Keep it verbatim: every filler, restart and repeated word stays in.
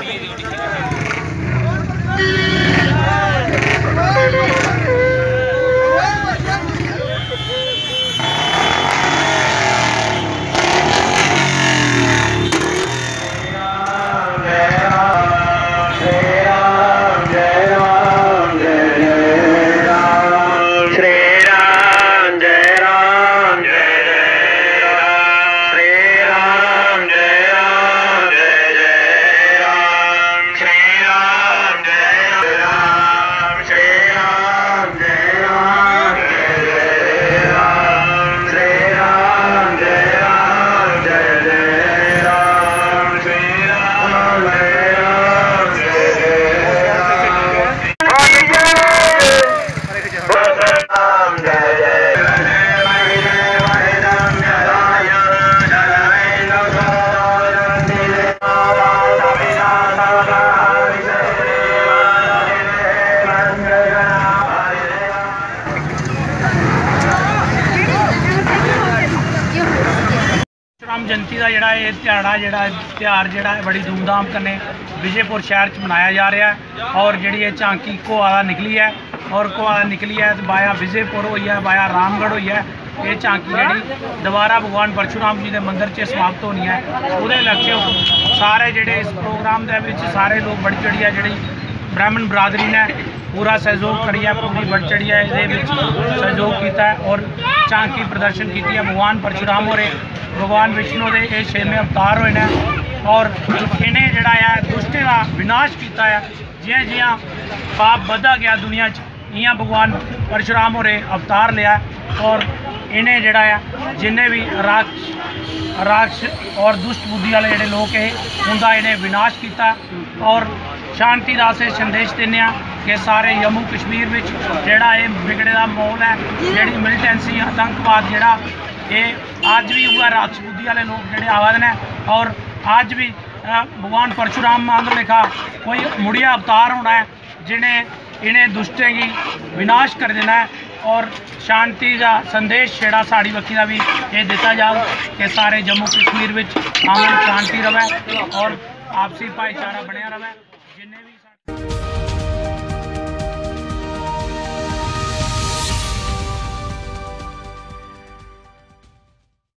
राम जयंती का जोड़ा ये ध्याड़ा जोड़ा त्यौहार जोड़ा बड़ी धूमधाम कन्नै विजयपुर शहर च मनाया जा रहा है। और जी ये झांकी घोआ निकली है और घोआ निकली है तो बाया विजयपुर हुई है, बाया रामगढ़ हुई है। ये झांकी जी दोबारा भगवान परशुराम जी के मंदिर से समाप्त होनी है। वो लक्ष्य सारे जोड़े इस प्रोग्राम के सारे लोग बढ़ चढ़ी है जी ब्राह्मण बरादरी ने पूरा सहयोग करिए, पूरी बढ़ चढ़ी है ये सहयोग किया है और झांकी प्रदर्शन की है। भगवान परशुराम और भगवान विष्णु के ये छेवें अवतार हुए हैं और इन्हें जड़ा है दुष्टें का विनाश किया है। जियां जियां पाप बढ़ता गया दुनिया इं भगवान परशुराम होरें अवतार लिया और इन्हें जड़ा है जिन्हें भी राक्ष राक्ष और दुष्ट बुद्धि वाले जोड़े लोग है उनका इन्हें विनाश किया और शांति का अस संदेश देने कि सारे जम्मू कश्मीर में जोड़ा ये बिगड़े का माहौल है, जी मिलिटेंसी आतंकवाद जोड़ा ये अज भी हुआ राक्ष बुद्धि वाले लोग जोड़े आवाज ने और अज भी भगवान परशुराम आंग लेखा कोई मुड़िया अवतार होना है जिन्हें इन्हें दुष्टें की विनाश कर देना है और शांति का संदेश जोड़ा साड़ी बखी का भी ये दिता जाए कि सारे जम्मू कश्मीर में अमन शांति रहे और आपसी भाईचारा बनया रहे। जिन्हें भी